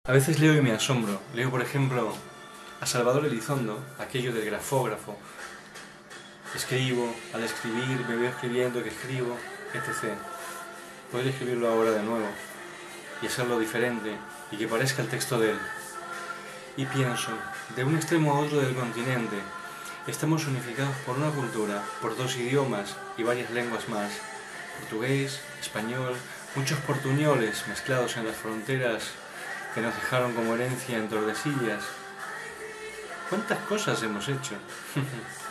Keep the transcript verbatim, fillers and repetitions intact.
A veces leo y me asombro. Leo, por ejemplo, a Salvador Elizondo, aquello del grafógrafo. Escribo, al escribir, me veo escribiendo, que escribo, etcétera. Podría escribirlo ahora de nuevo y hacerlo diferente y que parezca el texto de él. Y pienso, de un extremo a otro del continente, estamos unificados por una cultura, por dos idiomas y varias lenguas más. Portugués, español, muchos portuñoles mezclados en las fronteras que nos dejaron como herencia en Tordesillas. ¿Cuántas cosas hemos hecho?